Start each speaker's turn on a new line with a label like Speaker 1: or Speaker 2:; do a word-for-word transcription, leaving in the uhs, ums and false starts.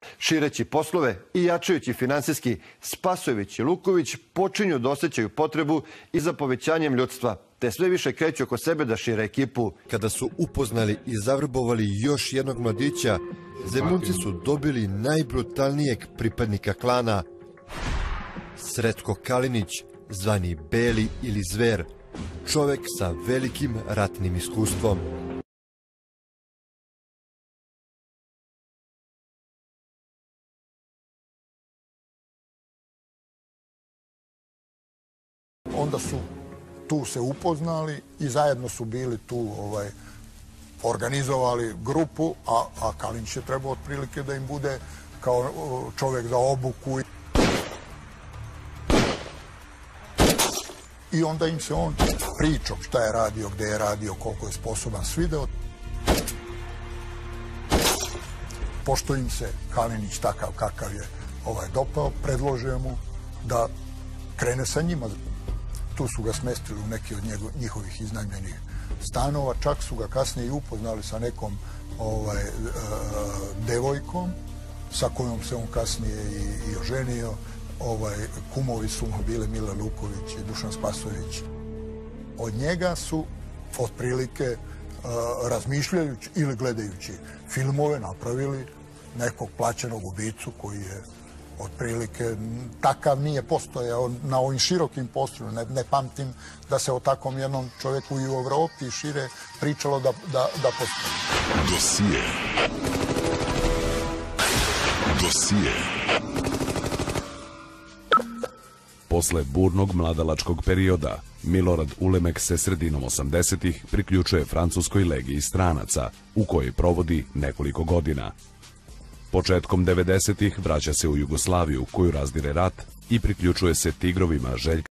Speaker 1: Šireći poslove i jačajući finansijski, Spasojević i Luković počinju da osjećaju potrebu i za povećanjem ljudstva, te sve više kreću oko sebe da šire ekipu.
Speaker 2: Kada su upoznali i zavrbovali još jednog mladića, Zemunci su dobili najbrutalnijeg pripadnika klana. Sretko Kalinić, zvani Beli ili Zver, čovek sa velikim ratnim iskustvom.
Speaker 3: Onda su tu se upoznali i zajedno su bili tu, ovaj, organizovali grupu, a, a Kalinić je trebao otprilike da im bude kao čovjek za obuku. I onda im se on pričao šta je radio, gde je radio, koliko je sposoban, svideo. Pošto im se Kalinić takav kakav je ovaj, dopao, predložio mu da krene sa njima. Tu su ga smestili u neki od njego, njihovih iznajmljenih stanova, čak su ga kasnije i upoznali sa nekom ovaj, e, devojkom sa kojom se on kasnije i, i oženio. Ovaj, kumovi su mu bile Mile Luković i Dušan Spasojević. Od njega su otprilike e, razmišljajući ili gledajući filmove napravili nekog plaćenog ubicu koji je otprilike takav nije postojao na ovim širokim prostorima. Ne, ne pamtim da se o takvom jednom čovjeku i u Evropi i šire pričalo da, da, da postoji.
Speaker 4: Dosije. Dosije. Posle burnog mladalačkog perioda, Milorad Ulemek se sredinom osamdesetih priključuje Francuskoj legiji stranaca, u kojoj provodi nekoliko godina. Početkom devedesetih vraća se u Jugoslaviju, koju razdire rat, i priključuje se Tigrovima Željka